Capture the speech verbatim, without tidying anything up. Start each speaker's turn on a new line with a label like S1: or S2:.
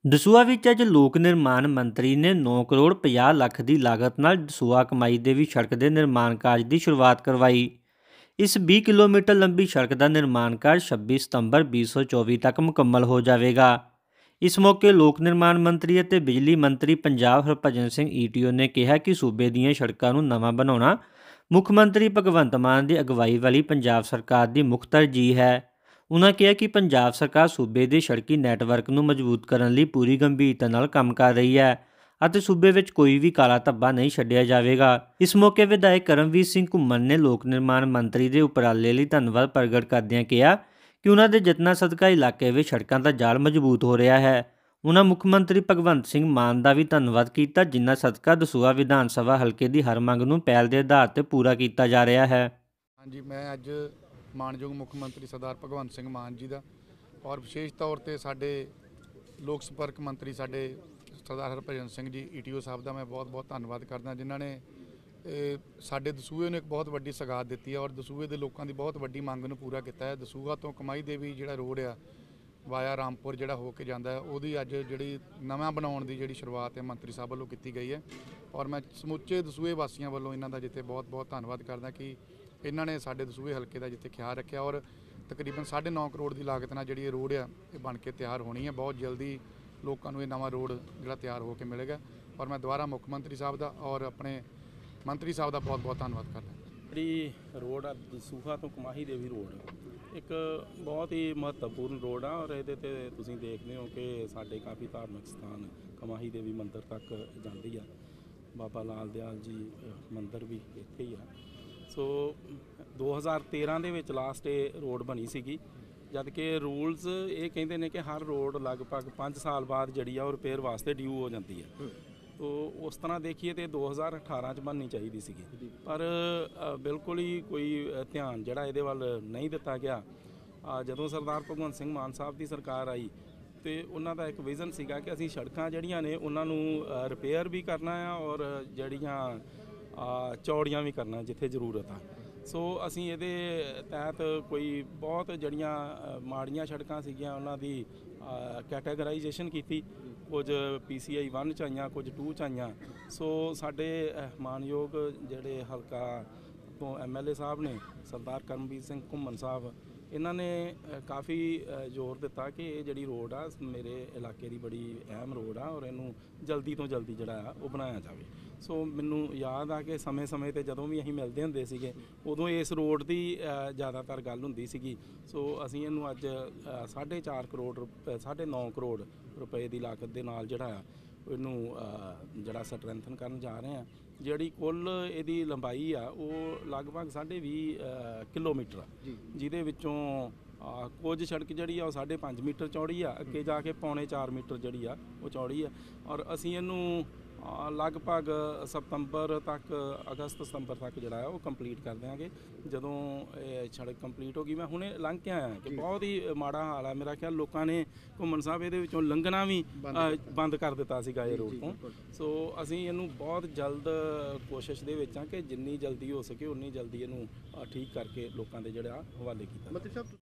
S1: ਦਸੂਹਾ ਵਿੱਚ ਅੱਜ ਲੋਕ ਨਿਰਮਾਣ ਮੰਤਰੀ ਨੇ ਨੌ ਕਰੋੜ ਪੰਜਾਹ ਲੱਖ ਦੀ ਲਾਗਤ ਨਾਲ ਦਸੂਹਾ ਕਮਾਈ ਦੇਵੀ ਸੜਕ ਦੇ ਨਿਰਮਾਣ ਕਾਰਜ ਦੀ ਸ਼ੁਰੂਆਤ ਕਰਵਾਈ। ਇਸ ਵੀਹ ਕਿਲੋਮੀਟਰ ਲੰਬੀ ਸੜਕ ਦਾ ਨਿਰਮਾਣ ਕਾਰਜ ਛੱਬੀ ਸਤੰਬਰ ਵੀਹ ਸੌ ਚੌਵੀ ਤੱਕ ਮੁਕੰਮਲ ਹੋ ਜਾਵੇਗਾ। ਇਸ ਮੌਕੇ ਲੋਕ ਨਿਰਮਾਣ ਮੰਤਰੀ ਅਤੇ ਬਿਜਲੀ ਮੰਤਰੀ ਪੰਜਾਬ ਹਰਭਜਨ ਸਿੰਘ ਈਟੀਓ ਨੇ ਕਿਹਾ ਕਿ ਸੂਬੇ ਦੀਆਂ ਸੜਕਾਂ ਨੂੰ ਨਵਾਂ ਬਣਾਉਣਾ ਮੁੱਖ ਮੰਤਰੀ ਭਗਵੰਤ ਮਾਨ ਦੀ ਅਗਵਾਈ ਵਾਲੀ ਪੰਜਾਬ ਸਰਕਾਰ ਦੀ ਮੁੱਖ ਤਰਜੀਹ ਹੈ। ਉਨ੍ਹਾਂ ਕਿਹਾ ਕਿ ਪੰਜਾਬ ਸਰਕਾਰ ਸੂਬੇ ਦੇ ਸੜਕੀ ਨੈਟਵਰਕ ਨੂੰ ਮਜ਼ਬੂਤ ਕਰਨ ਲਈ ਪੂਰੀ ਗੰਭੀਰਤਾ ਨਾਲ ਕੰਮ ਕਰ ਰਹੀ ਹੈ ਅਤੇ ਸੂਬੇ ਵਿੱਚ ਕੋਈ ਵੀ ਕਾਲਾ ਧੱਬਾ ਨਹੀਂ ਛੱਡਿਆ ਜਾਵੇਗਾ। ਇਸ ਮੌਕੇ ਵਿਧਾਇਕ ਕਰਮਵੀਰ ਸਿੰਘ ਘੁੰਮਣ ਨੇ ਲੋਕ ਨਿਰਮਾਣ ਮੰਤਰੀ ਦੇ ਉਪਰਾਲੇ ਲਈ ਧੰਨਵਾਦ ਪ੍ਰਗਟ ਕਰਦਿਆਂ ਕਿਹਾ ਕਿ ਉਨ੍ਹਾਂ ਦੇ ਯਤਨਾਂ ਸਦਕਾ ਇਲਾਕੇ ਵਿੱਚ ਸੜਕਾਂ ਦਾ ਜਾਲ ਮਜ਼ਬੂਤ ਹੋ ਰਿਹਾ ਹੈ। ਉਨ੍ਹਾਂ ਮੁੱਖ ਮੰਤਰੀ ਭਗਵੰਤ ਸਿੰਘ ਮਾਨ ਦਾ ਵੀ ਧੰਨਵਾਦ ਕੀਤਾ, ਜਿਨ੍ਹਾਂ ਸਦਕਾ ਦਸੂਹਾ ਵਿਧਾਨ ਸਭਾ ਹਲਕੇ ਦੀ ਹਰ ਮੰਗ ਨੂੰ ਪਹਿਲ ਦੇ ਆਧਾਰ ਤੇ ਪੂਰਾ ਕੀਤਾ ਜਾ ਰਿਹਾ ਹੈ।
S2: ਹਾਂਜੀ, ਮੈਂ ਅੱਜ ਮਾਨਯੋਗ ਮੁੱਖ ਮੰਤਰੀ ਸਰਦਾਰ ਭਗਵੰਤ ਸਿੰਘ ਮਾਨ ਜੀ ਦਾ ਔਰ ਵਿਸ਼ੇਸ਼ ਤੌਰ ਤੇ ਸਾਡੇ ਲੋਕ ਸੰਪਰਕ ਮੰਤਰੀ ਸਾਡੇ ਸਰਦਾਰ ਹਰਭਜਨ ਸਿੰਘ ਜੀ ਈਟੀਓ ਸਾਹਿਬ ਦਾ ਮੈਂ ਬਹੁਤ ਬਹੁਤ ਧੰਨਵਾਦ ਕਰਦਾ, ਜਿਨ੍ਹਾਂ ਨੇ ਸਾਡੇ ਦਸੂਹੇ ਨੂੰ ਇੱਕ ਬਹੁਤ ਵੱਡੀ ਸਗਾਤ ਦਿੱਤੀ ਹੈ ਔਰ ਦਸੂਹੇ ਦੇ ਲੋਕਾਂ ਦੀ ਬਹੁਤ ਵੱਡੀ ਮੰਗ ਨੂੰ ਪੂਰਾ ਕੀਤਾ ਹੈ। ਦਸੂਹਾ ਤੋਂ ਕਮਾਈ ਦੇਵੀ ਜਿਹੜਾ ਰੋਡ ਆ ਵਾਇਆ ਰਾਮਪੁਰ ਜਿਹੜਾ ਹੋ ਕੇ ਜਾਂਦਾ ਹੈ, ਉਹਦੀ ਅੱਜ ਜਿਹੜੀ ਨਵਾਂ ਬਣਾਉਣ ਦੀ ਜਿਹੜੀ ਸ਼ੁਰੂਆਤ ਹੈ ਮੰਤਰੀ ਸਾਹਿਬ ਵੱਲੋਂ ਕੀਤੀ ਗਈ ਹੈ ਔਰ ਮੈਂ ਸਮੁੱਚੇ ਦਸੂਹੇ ਵਾਸੀਆਂ ਵੱਲੋਂ ਇਹਨਾਂ ਦਾ ਜਿੱਥੇ ਬਹੁਤ ਬਹੁਤ ਧੰਨਵਾਦ ਕਰਦਾ ਕਿ ਇਹਨਾਂ ਨੇ ਸਾਡੇ ਦਸੂਹੇ ਹਲਕੇ ਦਾ ਜਿੱਥੇ ਖਿਆਲ ਰੱਖਿਆ ਔਰ ਤਕਰੀਬਨ ਸਾਢੇ ਨੌ ਕਰੋੜ ਦੀ ਲਾਗਤ ਨਾਲ ਜਿਹੜੀ ਇਹ ਰੋਡ ਆ ਇਹ ਬਣ ਕੇ ਤਿਆਰ ਹੋਣੀ ਹੈ। ਬਹੁਤ ਜਲਦੀ ਲੋਕਾਂ ਨੂੰ ਇਹ ਨਵਾਂ ਰੋਡ ਜਿਹੜਾ ਤਿਆਰ ਹੋ ਕੇ ਮਿਲੇਗਾ ਔਰ ਮੈਂ ਦੁਬਾਰਾ ਮੁੱਖ ਮੰਤਰੀ ਸਾਹਿਬ ਦਾ ਔਰ ਆਪਣੇ ਮੰਤਰੀ ਸਾਹਿਬ ਦਾ ਬਹੁਤ ਬਹੁਤ ਧੰਨਵਾਦ ਕਰਦਾ।
S3: ਜਿਹੜੀ ਰੋਡ ਆ ਦਸੂਹਾ ਤੋਂ ਕਮਾਹੀ ਦੇਵੀ ਰੋਡ ਇੱਕ ਬਹੁਤ ਹੀ ਮਹੱਤਵਪੂਰਨ ਰੋਡ ਆ ਔਰ ਇਹਦੇ 'ਤੇ ਤੁਸੀਂ ਦੇਖਦੇ ਹੋ ਕਿ ਸਾਡੇ ਕਾਫੀ ਧਾਰਮਿਕ ਸਥਾਨ ਕਮਾਹੀ ਦੇਵੀ ਮੰਦਿਰ ਤੱਕ ਜਾਂਦੀ ਆ। ਬਾਬਾ ਲਾਲ ਦਿਆਲ ਜੀ ਮੰਦਿਰ ਵੀ ਇੱਥੇ ਹੀ ਆ। ਸੋ ਦੋ ਹਜ਼ਾਰ ਤੇਰ੍ਹਾਂ ਦੇ ਵਿੱਚ ਲਾਸਟ ਇਹ ਰੋਡ ਬਣੀ ਸੀਗੀ, ਜਦ ਕਿ ਰੂਲਸ ਇਹ ਕਹਿੰਦੇ ਨੇ ਕਿ ਹਰ ਰੋਡ ਲਗਭਗ ਪੰਜ ਸਾਲ ਬਾਅਦ ਜਿਹੜੀ ਆ ਉਹ ਰਿਪੇਅਰ ਵਾਸਤੇ ਡਿਊ ਹੋ ਜਾਂਦੀ ਹੈ। ਤੋ ਉਸ ਤਰ੍ਹਾਂ ਦੇਖੀਏ ਤਾਂ ਦੋ ਹਜ਼ਾਰ ਅਠਾਰਾਂ 'ਚ ਬਣਨੀ ਚਾਹੀਦੀ ਸੀਗੀ, ਪਰ ਬਿਲਕੁਲ ਹੀ ਕੋਈ ਧਿਆਨ ਜਿਹੜਾ ਇਹਦੇ ਵੱਲ ਨਹੀਂ ਦਿੱਤਾ ਗਿਆ। ਜਦੋਂ ਸਰਦਾਰ ਭਗਵੰਤ ਸਿੰਘ ਮਾਨ ਸਾਹਿਬ ਦੀ ਸਰਕਾਰ ਆਈ ਤੇ ਉਹਨਾਂ ਦਾ ਇੱਕ ਵਿਜ਼ਨ ਸੀਗਾ ਕਿ ਅਸੀਂ ਸੜਕਾਂ ਜਿਹੜੀਆਂ ਨੇ ਉਹਨਾਂ ਨੂੰ ਰਿਪੇਅਰ ਵੀ ਕਰਨਾ ਆ ਔਰ ਜਿਹੜੀਆਂ ਚੌੜੀਆਂ ਵੀ ਕਰਨਾ ਜਿੱਥੇ ਜ਼ਰੂਰਤ ਆ। ਸੋ ਅਸੀਂ ਇਹਦੇ ਤਹਿਤ ਕੋਈ ਬਹੁਤ ਜਿਹੜੀਆਂ ਮਾੜੀਆਂ ਸੜਕਾਂ ਸੀਗੀਆਂ ਉਹਨਾਂ ਦੀ ਕੈਟਾਗਰਾਈਜੇਸ਼ਨ ਕੀਤੀ, ਕੁਝ ਪੀ ਸੀ ਆਈ ਵਨ 'ਚ ਆਈਆਂ, ਕੁਝ ਟੂ 'ਚ ਆਈਆਂ। ਸੋ ਸਾਡੇ ਮਾਨਯੋਗ ਜਿਹੜੇ ਹਲਕਾ ਤੋਂ ਐਮ ਐਲ ਏ ਸਾਹਿਬ ਨੇ ਸਰਦਾਰ ਕਰਮਵੀਰ ਸਿੰਘ ਘੁੰਮਣ ਸਾਹਿਬ, ਇਹਨਾਂ ਨੇ ਕਾਫੀ ਜ਼ੋਰ ਦਿੱਤਾ ਕਿ ਇਹ ਜਿਹੜੀ ਰੋਡ ਆ ਮੇਰੇ ਇਲਾਕੇ ਦੀ ਬੜੀ ਅਹਿਮ ਰੋਡ ਆ ਔਰ ਇਹਨੂੰ ਜਲਦੀ ਤੋਂ ਜਲਦੀ ਜਿਹੜਾ ਆ ਉਹ ਬਣਾਇਆ ਜਾਵੇ। ਸੋ ਮੈਨੂੰ ਯਾਦ ਆ ਕਿ ਸਮੇਂ ਸਮੇਂ 'ਤੇ ਜਦੋਂ ਵੀ ਅਸੀਂ ਮਿਲਦੇ ਹੁੰਦੇ ਸੀਗੇ ਉਦੋਂ ਇਸ ਰੋਡ ਦੀ ਜ਼ਿਆਦਾਤਰ ਗੱਲ ਹੁੰਦੀ ਸੀਗੀ। ਸੋ ਅਸੀਂ ਇਹਨੂੰ ਅੱਜ ਸਾਢੇ ਚਾਰ ਕਰੋੜ ਰੁਪਏ ਸਾਢੇ ਨੌ ਕਰੋੜ ਰੁਪਏ ਦੀ ਲਾਗਤ ਦੇ ਨਾਲ ਜਿਹੜਾ ਆ ਇਹਨੂੰ ਜਿਹੜਾ ਸਟਰੈਂਥਨ ਕਰਨ ਜਾ ਰਹੇ ਹਾਂ। ਜਿਹੜੀ ਕੁੱਲ ਇਹਦੀ ਲੰਬਾਈ ਆ ਉਹ ਲਗਭਗ ਸਾਢੇ ਵੀਹ ਕਿਲੋਮੀਟਰ ਆ, ਜਿਹਦੇ ਵਿੱਚੋਂ ਕੁਝ ਸੜਕ ਜਿਹੜੀ ਆ ਉਹ ਸਾਢੇ ਪੰਜ ਮੀਟਰ ਚੌੜੀ ਆ, ਅੱਗੇ ਜਾ ਕੇ ਪੌਣੇ ਚਾਰ ਮੀਟਰ ਜਿਹੜੀ ਆ ਉਹ ਚੌੜੀ ਆ ਔਰ ਅਸੀਂ ਇਹਨੂੰ ਲਗਭਗ ਸਤੰਬਰ ਤੱਕ ਅਗਸਤ ਸਤੰਬਰ ਤੱਕ ਜਿਹੜਾ ਹੈ ਉਹ ਕੰਪਲੀਟ ਕਰ ਦਿਆਂਗੇ। ਜਦੋਂ ਇਹ ਸੜਕ ਕੰਪਲੀਟ ਹੋ ਗਈ, ਮੈਂ ਹੁਣੇ ਲੰਘ ਕੇ ਆਇਆ ਕਿ ਬਹੁਤ ਹੀ ਮਾੜਾ ਹਾਲ ਹੈ। ਮੇਰਾ ਖਿਆਲ ਲੋਕਾਂ ਨੇ ਘੁੰਮਣ ਸਾਹਿਬ ਇਹਦੇ ਵਿੱਚੋਂ ਲੰਘਣਾ ਵੀ ਬੰਦ ਕਰ ਦਿੱਤਾ ਸੀਗਾ ਇਹ ਰੋਡ ਤੋਂ। ਸੋ ਅਸੀਂ ਇਹਨੂੰ ਬਹੁਤ ਜਲਦ ਕੋਸ਼ਿਸ਼ ਦੇ ਵਿੱਚ ਹਾਂ ਕਿ ਜਿੰਨੀ ਜਲਦੀ ਹੋ ਸਕੇ ਉਨੀ ਜਲਦੀ ਇਹਨੂੰ ਠੀਕ ਕਰਕੇ ਲੋਕਾਂ ਦੇ ਜਿਹੜਾ ਹਵਾਲੇ ਕੀਤਾ।